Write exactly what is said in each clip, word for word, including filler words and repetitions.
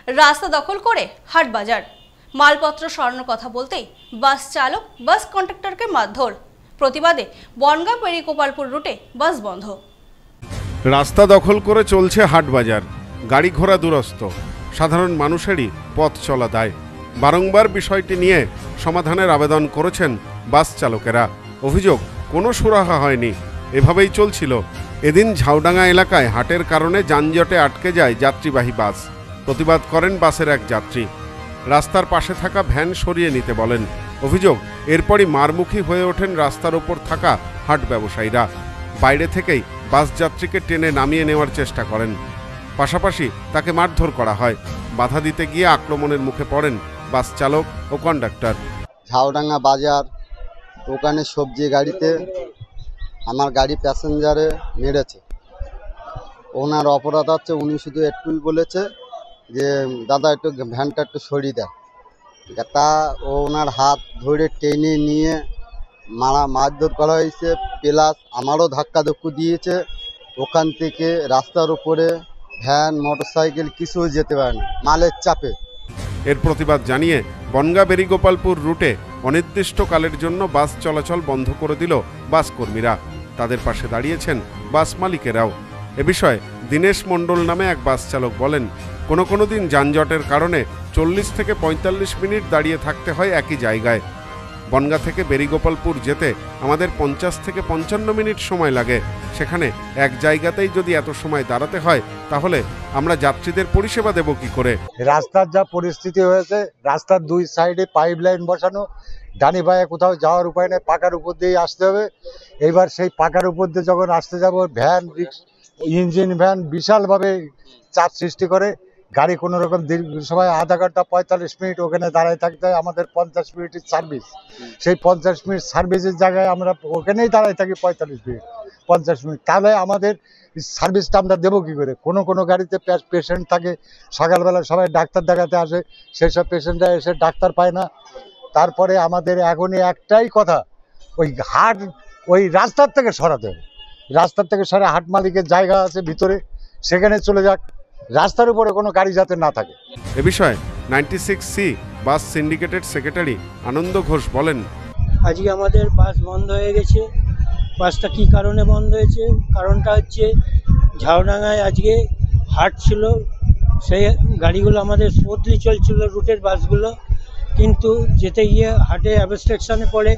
রাস্তা দখল করে হাট বাজার, মালপত্র সরানোর কথা বলতেই বাস চালক বাস কন্ডাক্টরকে মারধর। প্রতিবাদে বনগাঁ পেরিগোপালপুর রুটে বাস বন্ধ। রাস্তা দখল করে চলছে হাট বাজার, গাড়ি ঘোড়া দুরস্ত, সাধারণ মানুষেরই পথ চলা দায়। বারংবার বিষয়টি নিয়ে সমাধানের আবেদন করেছেন বাস চালকেরা। অভিযোগ, কোনো সুরাহা হয়নি, এভাবেই চলছিল। এদিন ঝাউডাঙ্গা এলাকায় হাটের কারণে যানজটে আটকে যায় যাত্রীবাহী বাস। প্রতিবাদ করেন বাসের এক যাত্রী, রাস্তার পাশে থাকা ভ্যান সরিয়ে নিতে বলেন। অভিযোগ, এরপরই মারমুখী হয়ে ওঠেন রাস্তার ওপর থাকা হাট ব্যবসায়ীরা। বাইরে থেকেই বাস যাত্রীকে টেনে নামিয়ে নেওয়ার চেষ্টা করেন, পাশাপাশি তাকে মারধর করা হয়। বাধা দিতে গিয়ে আক্রমণের মুখে পড়েন বাস চালক ও কন্ডাক্টর। ঝাউডাঙ্গা বাজার ওখানে সবজি গাড়িতে আমার গাড়ি প্যাসেঞ্জারে মেরেছে। ওনার অপরাধ হচ্ছে, উনি শুধু একটুই বলেছে যে দাদা একটু ভ্যানটা একটু সরিয়ে দেয়, তা ওনার হাত ধরে টেনে নিয়ে মারা মারধর করা হয়েছে। প্লাস আমারও ধাক্কা ধক্কু দিয়েছে। ওখান থেকে রাস্তার উপরে ভ্যান মোটরসাইকেল কিছু যেতে পারে না মালের চাপে। এর প্রতিবাদ জানিয়ে বনগাঁ পেরিগোপালপুর রুটে অনির্দিষ্টকালের জন্য বাস চলাচল বন্ধ করে দিল বাস কর্মীরা। তাদের পাশে দাঁড়িয়েছেন বাস মালিকেরাও। এ বিষয়ে দীনেশ মণ্ডল নামে এক বাস চালক বলেন, কোনো কোনো দিন যানজটের কারণে চল্লিশ থেকে পঁয়তাল্লিশ মিনিট দাঁড়িয়ে থাকতে হয় একই জায়গায়। বনগাঁ থেকে পেরিগোপালপুর যেতে আমাদের পঞ্চাশ থেকে পঞ্চান্ন মিনিট সময় লাগে। সেখানে এক জায়গাতেই যদি এত সময় দাঁড়াতে হয়, তাহলে আমরা যাত্রীদের পরিষেবা দেব কি করে? রাস্তার যা পরিস্থিতি হয়েছে, রাস্তার দুই সাইডে পাইপ লাইন বসানো, ডানি বায়ে কোথাও যাওয়ার উপায় নেই, পাকার উপর দিয়ে আসতে হবে। এইবার সেই পাকার উপর দিয়ে যখন আসতে যাব, ভ্যান ইঞ্জিন ভ্যান বিশালভাবে চাপ সৃষ্টি করে। গাড়ি কোনো রকম দীর্ঘ সময় আধা ঘন্টা পঁয়তাল্লিশ মিনিট ওখানে দাঁড়ায় থাকতে হয়। আমাদের পঞ্চাশ মিনিটের সার্ভিস, সেই পঞ্চাশ মিনিট সার্ভিসের জায়গায় আমরা ওখানেই দাঁড়ায় থাকি পঁয়তাল্লিশ মিনিট পঞ্চাশ মিনিট। তাহলে আমাদের সার্ভিসটা আমরা দেবো কী করে? কোনো কোনো গাড়িতে পেশেন্ট থাকে, সকালবেলা সবাই ডাক্তার দেখাতে আসে, সেই সব পেশেন্টরা এসে ডাক্তার পায় না। তারপরে আমাদের এখনই একটাই কথা, ওই হাট ওই রাস্তার থেকে সরাতে হবে। রাস্তার থেকে সরে হাট মালিকের জায়গা আছে ভিতরে, সেখানে চলে যাক, রাস্তার উপরে কোনো গাড়ি যাতে না থাকে। এ বিষয়ে নাইনটি সিক্স সি বাস সিন্ডিকেটের সেক্রেটারি আনন্দ ঘোষ বলেন, আজকে আমাদের বাস বন্ধ হয়ে গেছে। বাসটা কি কারণে বন্ধ হয়েছে? কারণটা হচ্ছে ঝাউডাঙ্গায় আজকে হাট ছিল, সেই গাড়িগুলো আমাদের স্মুথলি চলছিল রুটের বাসগুলো, কিন্তু যেতে গিয়ে হাটে অবস্ট্রাকশনে পড়ে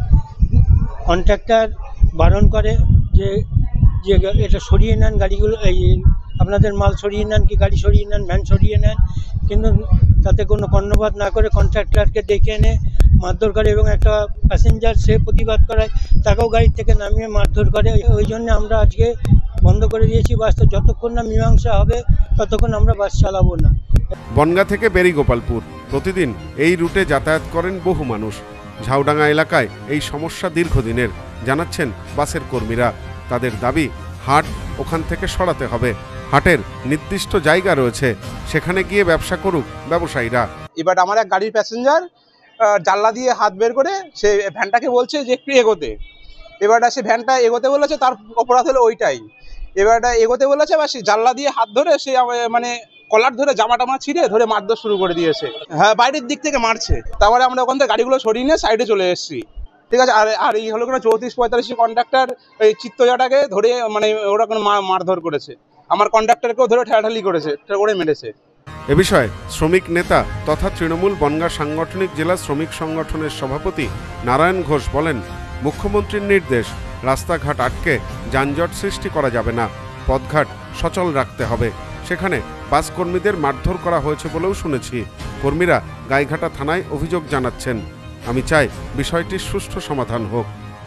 কন্ট্রাক্টর বারণ করে যে যে এটা সরিয়ে নেন, গাড়িগুলো এই আপনাদের মাল সরিয়ে নেন, কি গাড়ি সরিয়ে নেন, ভ্যান সরিয়ে নেন। কিন্তু তাতে কোনো কর্ণপাত না করে কন্ট্রাক্টরকে ডেকে এনে মারধর করে এবং একটা প্যাসেঞ্জার সে প্রতিবাদ করায়, তাকেও গাড়ি থেকে নামিয়ে মারধর করে। ওই জন্য আমরা আজকে বন্ধ করে দিয়েছি বাসটা। যতক্ষণ না মীমাংসা হবে ততক্ষণ আমরা বাস চালাবো না। বনগাঁ থেকে পেরিগোপালপুর প্রতিদিন এই রুটে যাতায়াত করেন বহু মানুষ। ঝাউডাঙ্গা এলাকায় এই সমস্যা দীর্ঘদিনের, জানাচ্ছেন বাসের কর্মীরা। তাদের দাবি, হাট ওখান থেকে সরাতে হবে। হাটের নির্দিষ্ট জায়গা রয়েছে, সেখানে গিয়ে ব্যবসা করুক ব্যবসায়ীরা। এবার আমার এক গাড়ির প্যাসেঞ্জার জানলা দিয়ে হাত বের করে সে ভ্যানটাকে বলছে যে একটু এগোতে। এবারটা সে ভ্যানটা এগোতে বলেছে, তার অপরাধ হলো ওইটাই। এবারটা এগোতে বলেছে বা সে জানলা দিয়ে হাত ধরে সে মানে কলার ধরে জামা টামা ছিঁড়ে ধরে মারধর শুরু করে দিয়েছে। হ্যাঁ, বাইরের দিক থেকে মারছে। তারপরে আমরা ওখান থেকে গাড়িগুলো সরিয়ে নিয়ে সাইডে চলে এসেছি। ঠিক আছে। আর আর এই হলো কোনো চৌত্রিশ পঁয়তাল্লিশ কন্ডাক্টর এই চিত্তজাটাকে ধরে মানে ওরা কোনো মারধর করেছে। আমার কন্ডাক্টরকেও ধরে ঠেলাঠালি করেছে, করে মেরেছে। এ বিষয়ে শ্রমিক নেতা তথা তৃণমূল বনগাঁ সাংগঠনিক জেলা শ্রমিক সংগঠনের সভাপতি নারায়ণ ঘোষ বলেন, মুখ্যমন্ত্রীর নির্দেশ, রাস্তাঘাট আটকে যানজট সৃষ্টি করা যাবে না, পথঘাট সচল রাখতে হবে। সেখানে বাস কর্মীদের মারধর করা হয়েছে বলেও শুনেছি। কর্মীরা গাইঘাটা থানায় অভিযোগ জানাচ্ছেন। আমি চাই বিষয়টির সুষ্ঠু সমাধান হোক।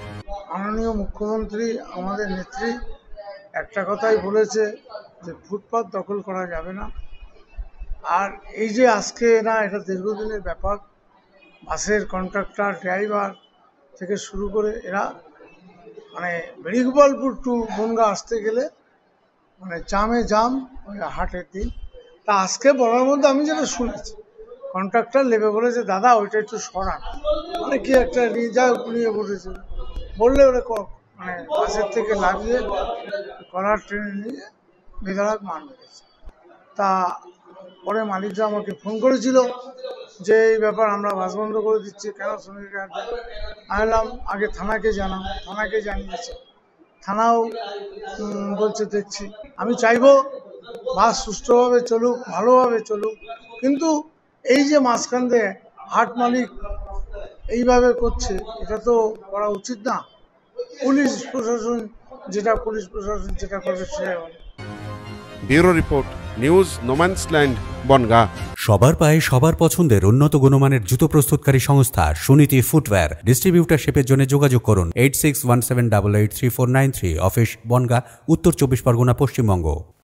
মাননীয় মুখ্যমন্ত্রী আমাদের নেত্রী একটা কথাই বলেছে যে ফুটপাত দখল করা যাবে না। আর এই যে আজকে না, এটা দীর্ঘদিনের ব্যাপার। বাসের কন্ট্রাক্টর, ড্রাইভার থেকে শুরু করে এরা মানে পেরিগোপালপুর টু বনগাঁ আসতে গেলে মানে জামে জাম ওই হাটের দিন। তা আজকে বলার মধ্যে আমি যেটা শুনেছি, কন্ট্রাক্টর লেবে বলেছে দাদা ওইটা একটু সরান, মানে কি একটা নিয়ে নিয়ে বলেছে, বললে ওরা মানে বাসের থেকে লাগিয়ে কলার ট্রেনে নিয়ে বেধড়ক মান মেরেছে। তা পরে মালিকরা আমাকে ফোন করেছিল যে এই ব্যাপার আমরা বাস বন্ধ করে দিচ্ছি, কেন শ্রমিকরা আসবে? আমি বললাম আগে থানাকে জানাও, থানাকে জানিয়েছে, থানাও উম, বলছে দেখছি। আমি চাইবো বাস সুষ্ঠুভাবে চলুক, ভালোভাবে চলুক, কিন্তু এই যে মাঝখান দিয়ে হাট মালিক এইভাবে করছে, এটা তো করা উচিত না। পুলিশ প্রশাসন যেটা পুলিশ প্রশাসন যেটা করবে সেটা হবে। Bureau report, news no man's land, Bongaon. সবার পায়ে সবার পছন্দের উন্নত গুণমানের জুতো প্রস্তুতকারী সংস্থা সুনীতি ফুটওয়্যার। ডিস্ট্রিবিউটারশিপের জন্য যোগাযোগ করুন eight six one seven double eight three four nine three. Office Bongaon, উত্তর চব্বিশ পরগনা, পশ্চিমবঙ্গ।